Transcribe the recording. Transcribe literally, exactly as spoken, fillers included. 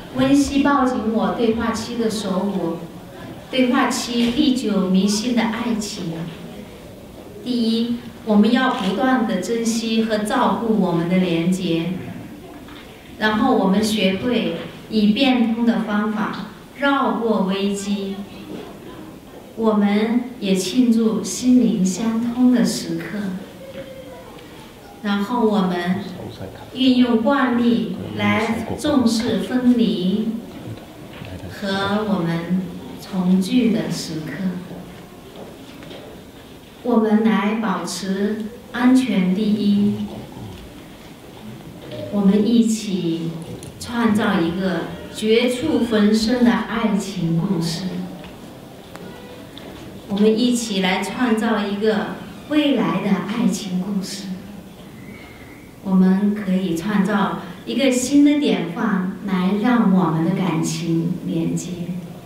温馨抱紧我对话期的手舞，对话期历久弥新的爱情。第一，我们要不断的珍惜和照顾我们的连结，然后我们学会以变通的方法绕过危机。我们也庆祝心灵相通的时刻，然后我们运用惯例来重视分离和我们重聚的时刻。我们来保持安全第一，我们一起创造一个绝处逢生的爱情故事。我们一起来创造一个未来的爱情故事。我们可以创造一个新的典范，来让我们的感情连接。